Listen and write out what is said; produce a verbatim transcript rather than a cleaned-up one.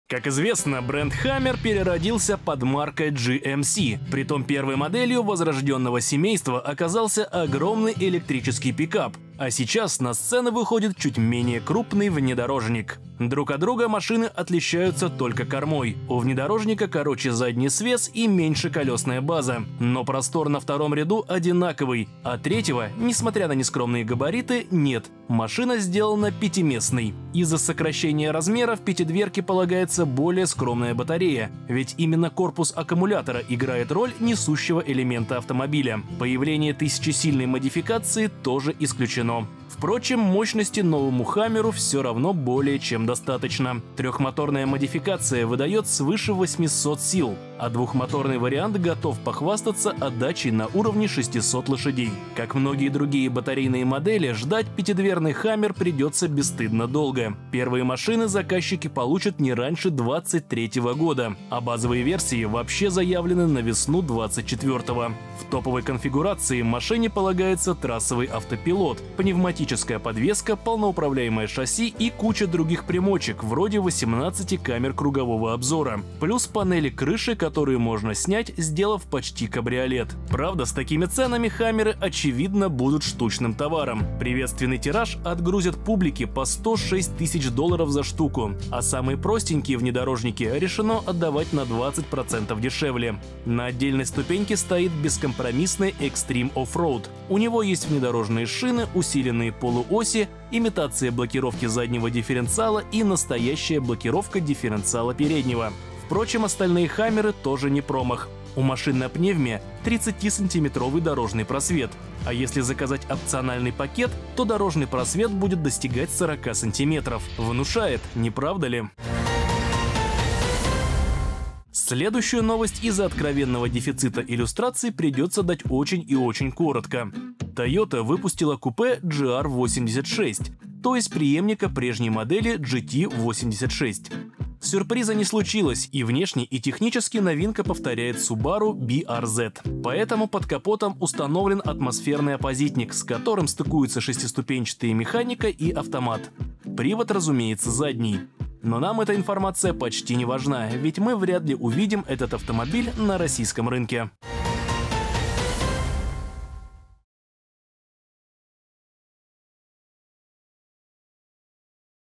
Как известно, бренд Hammer переродился под маркой джи эм си. Притом первой моделью возрожденного семейства оказался огромный электрический пикап, а сейчас на сцену выходит чуть менее крупный внедорожник. Друг от друга машины отличаются только кормой. У внедорожника короче задний свес и меньше колесная база. Но простор на втором ряду одинаковый, а третьего, несмотря на нескромные габариты, нет. Машина сделана пятиместной. Из-за сокращения размеров пятидверке полагается более скромная батарея, ведь именно корпус аккумулятора играет роль несущего элемента автомобиля. Появление тысячесильной модификации тоже исключено. Впрочем, мощности новому Хаммеру все равно более чем достаточно. Трехмоторная модификация выдает свыше восьмисот сил, а двухмоторный вариант готов похвастаться отдачей на уровне шестисот лошадей. Как многие другие батарейные модели, ждать пятидверный Хаммер придется бесстыдно долго. Первые машины заказчики получат не раньше двадцать третьего года, а базовые версии вообще заявлены на весну двадцать четвёртого. В топовой конфигурации машине полагается трассовый автопилот, пневматическая подвеска, полноуправляемое шасси и куча других примочек, вроде восемнадцати камер кругового обзора, плюс панели крыши, которые можно снять, сделав почти кабриолет. Правда, с такими ценами Хаммеры, очевидно, будут штучным товаром. Приветственный тираж отгрузят публике по сто шесть тысяч долларов за штуку, а самые простенькие внедорожники решено отдавать на двадцать процентов дешевле. На отдельной ступеньке стоит бескомпромиссный Extreme Offroad. У него есть внедорожные шины, усиленные полуоси, имитация блокировки заднего дифференциала и настоящая блокировка дифференциала переднего. Впрочем, остальные Хаммеры тоже не промах. У машин на пневме тридцатисантиметровый дорожный просвет, а если заказать опциональный пакет, то дорожный просвет будет достигать сорока сантиметров. Внушает, не правда ли? Следующую новость из-за откровенного дефицита иллюстраций придется дать очень и очень коротко. Toyota выпустила купе джи ар восемьдесят шесть, то есть преемника прежней модели джи ти восемьдесят шесть. Сюрприза не случилось, и внешне, и технически новинка повторяет Subaru би ар зет. Поэтому под капотом установлен атмосферный оппозитник, с которым стыкуются шестиступенчатая механика и автомат. Привод, разумеется, задний. Но нам эта информация почти не важна, ведь мы вряд ли увидим этот автомобиль на российском рынке.